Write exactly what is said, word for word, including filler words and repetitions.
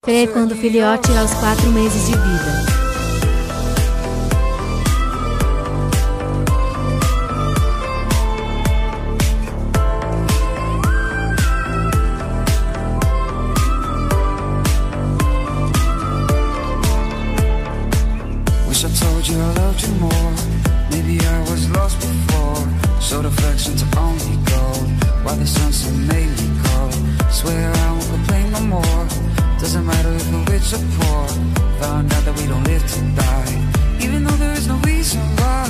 Fê quando o filhote aos quatro meses de vida. Wish I told you I loved you more. Maybe I was lost before. Showed affection to only gold. While the sunset made me cold. Swear I won't complain no more. Doesn't matter if we're rich or poor. Found out that we don't live to die. Even though there is no reason why.